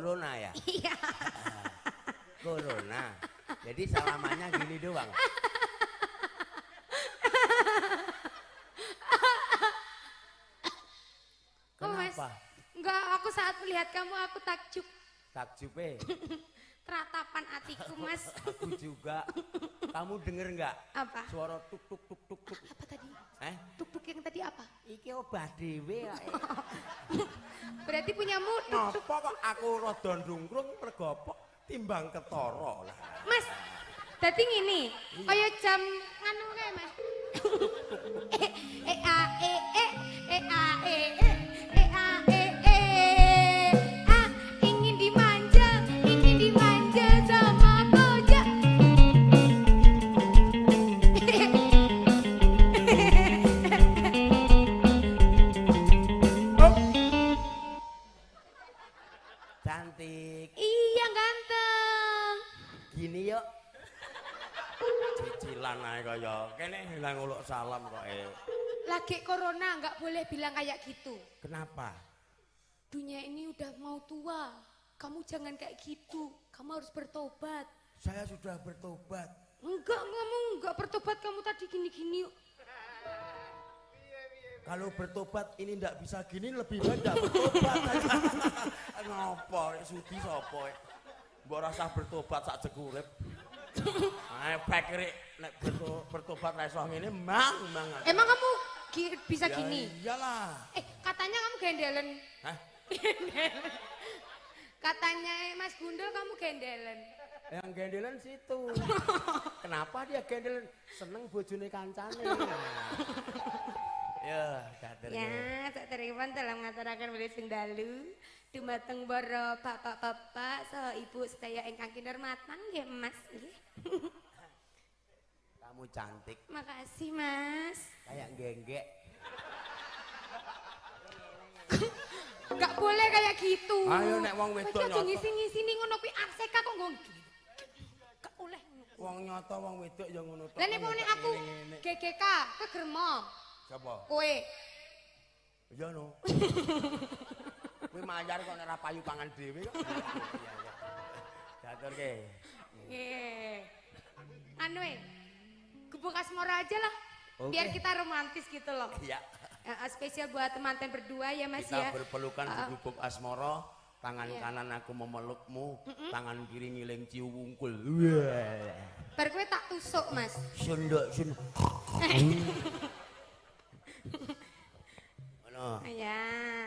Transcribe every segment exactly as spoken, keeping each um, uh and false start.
corona ya? Iya. Corona. Jadi salamannya gini doang. Kenapa? Enggak, aku saat melihat kamu aku takjub. Takjub eh. Teratapan hatiku, Mas. Aku juga. Kamu denger nggak? Apa? Suara tuk tuk tuk tuk tuk. Apa tadi? Eh? Tuk tuk yang tadi apa? Iki obah dhewe kok. Berarti punyamu tuk tuk. Napa kok aku rada ndungkrung mergo apa? Timbang ketara lah. Mas, dadi ngene. Kaya jam nganu kae, Mas. E e a e e e a e e e a e e a ingin dimanja, ingin dimanja sama Koja. Cantik. Iya, ganteng. Gini yuk. Cicilan ae kaya kene hilang uluk salam kok eh. Lagi corona nggak boleh bilang kayak gitu. Kenapa? Dunia ini udah mau tua. Kamu jangan kayak gitu. Kamu harus bertobat. Saya sudah bertobat. Enggak, kamu enggak bertobat. Kamu tadi gini-gini. Kalau bertobat ini ndak bisa gini lebih baik ndak bertobat. Ngopo sudi sapa? Mbok rasa bertobat sak jekurip. Ae pek rek nek bertobat ra iso ngene mang mang. Emang kamu gi- bisa Ya, gini? iyalah. Eh, katanya kamu gendelen. Hah? Katanya Mas Gundul kamu gendelen. Yang gendelan situ. Kenapa dia gendelan? Seneng bojone kancane. Ya, kader. Ya, tak terima dalam ngaturaken bilih sengdalu. Dumateng para bapak-bapak saha ibu sedaya ingkang kinurmatan nggih Mas nggih. Kamu cantik. Makasih Mas. Kayak genggek. Enggak boleh kayak gitu. Ayo nek wong wedok Aja nyoto. ngisi-ngisi ning ngono kuwi arseka kok nggo. Enggak boleh. Wong nyoto wong wedok ya ngono tok. Lah nek mau nek aku G G K kegermo. Sapa? Kowe. Iya no. Kowe mayar kok nek ra payu pangan dhewe kok. Diaturke. Nggih. Anu e. Gubuk asmara aja lah. Oke. Biar kita romantis gitu loh. Iya. Uh, spesial buat teman-teman berdua ya Mas Kita ya. berpelukan di gubuk asmara. Tangan Iya. kanan aku memelukmu, tangan kiri ngiling ciu wungkul. Wah. Bar kowe tak tusuk Mas. Sunduk sun. Ono. Ya.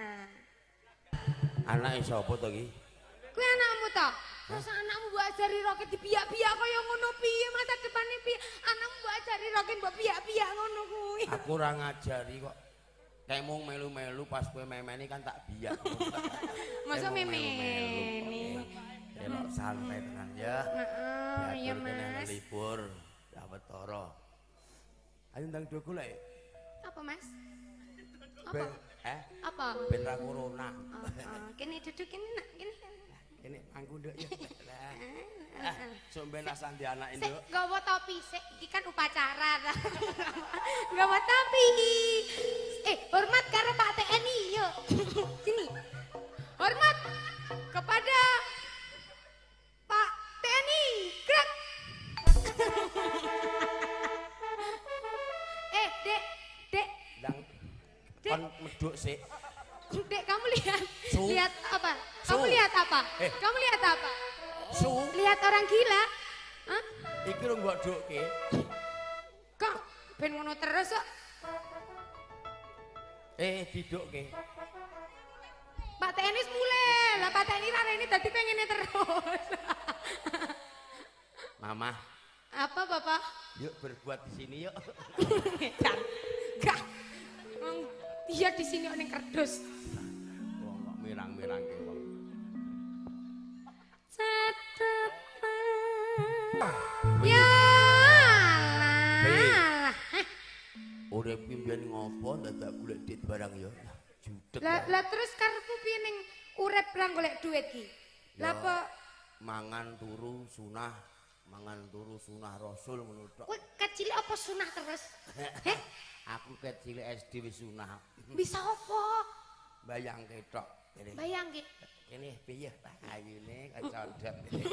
Anake sapa to iki? Kuwi anakmu to? Masa anakmu mbok ajari roket dibiak-biak kaya ngono piye masa depane piye? Anakmu mbok ajari roket mbok biak-biak ngono kuwi. Aku ora ngajari kok. Kayak mung melu-melu pas kowe memeni kan tak biak. Masa Kayak mung memeni. melu-melu. Elok santai tenan ya. Heeh, iya Diatur kene Mas. libur. Dawet toro. Ayo ndang do golek. Apa Mas? Ben Apa? eh Apa? ben ra corona. Oh, oh. Kene duduk kene nak kene. Kene mangku nduk ya. Lah. Ah, somben asal di anak Sik, induk. nggawa topi sik. Iki kan upacara. Nggawa topi. Eh, hormat karo Pak T N I yuk. Sini. Hormat kepada Pak T N I. Gerak. Eh, Dek. Dek. Ndang Dek. kon medhuk sik. Dek, kamu lihat. Su. Lihat apa? Kamu Su. lihat apa? Eh. Kamu lihat apa? Su, Lihat orang gila. Hah? iki lho mbok dhukke. Kok ben ngono terus kok? Eh, didukke. Pak T N I mulai. Lah Pak T N I rare ini tadi pengennya terus. Mama, Apa Bapak? yuk berbuat di sini yuk. Edan. Enggak. Emang dia di sini ning kerdus. Wong kok mirang-mirang ke wong. Ya Hei. lah. Urip ki mbiyen ngopo dadak golek duit barang ya. Judeg. Lah ya. lah terus karepmu piye ning urip lang golek duit ki? Lah Ya, apa mangan turu sunah, mangan turu sunah Rasul ngono tok. kowe kecil apa sunah terus? Heh, Aku kecil S D wis sunah. bisa apa? Bayang ketok. Ini Bayang ki. Ini piye ta ayune kok condot.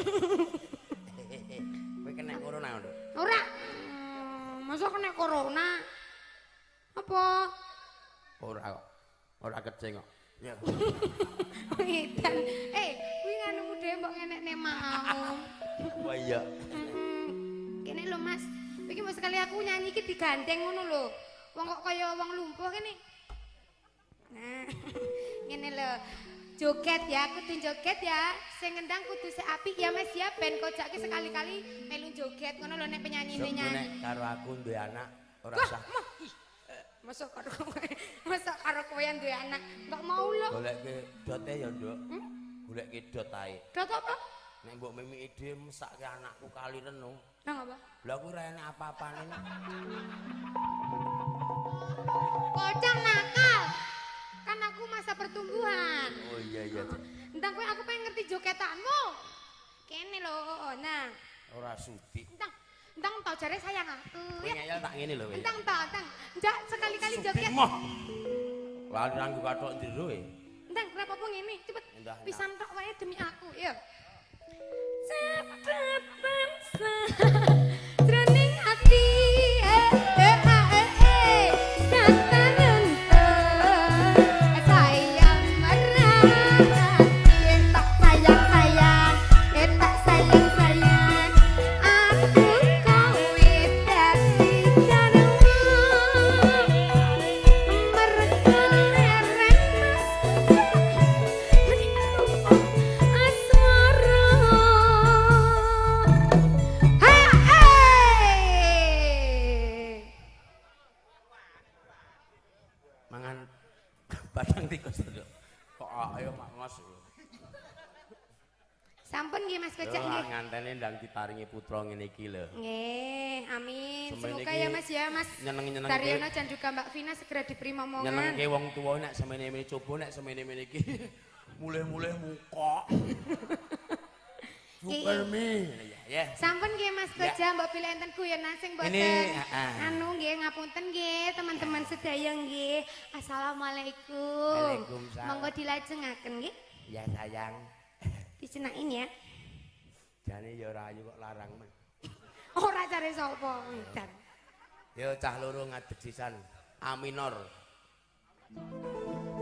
Kowe kena corona lho. Ora. Hmm, masa kena corona? Apa? Ora kok. Ora kecing kok. Ya. Edan. Eh, kuwi nganumu dhewe mbok ngenekne mau. Wah iya. Heeh. Kene lho Mas. Iki mau sekali aku nyanyi iki digandeng ngono lho. Wong kok kaya wong lumpuh kene. Nah, ngene lho. Joget ya, kudu joget ya. Sing ngendang kudu sik apik ya Mas ya, ben kojake sekali-kali melu joget ngono lho nek penyanyine nyanyi. Nek karo aku duwe anak ora sah. Masa karo kowe, masa karo kowe duwe anak, enggak mau lho. Goleke dote ya, Nduk. Hmm? Goleke dot ae. Dot apa? Nek mbok mimiki dhewe mesake anakku kali reno. Nang apa? Lah aku ora enak apa-apane. Kocang nakal. Kan aku masa pertumbuhan. Oh iya iya. Entang kowe aku pengen ngerti jogetanmu. Kene lho, nah. Ora sudi. Entang, entang tau jare sayang aku. Kowe ngeyel tak ngene lho. Entang tau, entang. Njak sekali-kali joget. Lali rangku kathok njero e. Entang, kenapa apa ngene? Cepet. Pisan tok wae demi aku, ya. Cepet bangsa. Jroning ati. Eh, eh, eh, eh. Kata nenten. Sayang merah. Eh, tak sayang sayang. Eh, tak sayang sayang. Aku kowe dadi jarwo. Mergo leren mas. Asmara. Hey! Mangan badang tikus lho. Kok ayo mak ngos. Sampun nggih Mas Kocak Yo nggih. ngantene ndang ditaringi putra ngene iki lho. Nggih, amin. Semene Semoga iki ya Mas ya, Mas nyeneng-nyenengke. Daryono dan juga Mbak Vina segera diberi momongan. Nyenengke wong tuwa nek semene-mene coba nek semene-mene iki mulih-mulih muka. Supermi. Ya. Sampun nggih Mas Koja, mbok pilih enten guyonan sing mboten. Ini, uh, anu nggih ngapunten nggih teman-teman sedaya nggih. Assalamualaikum. Waalaikumsalam. Monggo dilajengaken nggih. Ya sayang. Dicenakin ya. Jane ya ora ayu kok larang men. Ora cari sapa edan. Yo cah loro ngadeg sisan. A minor.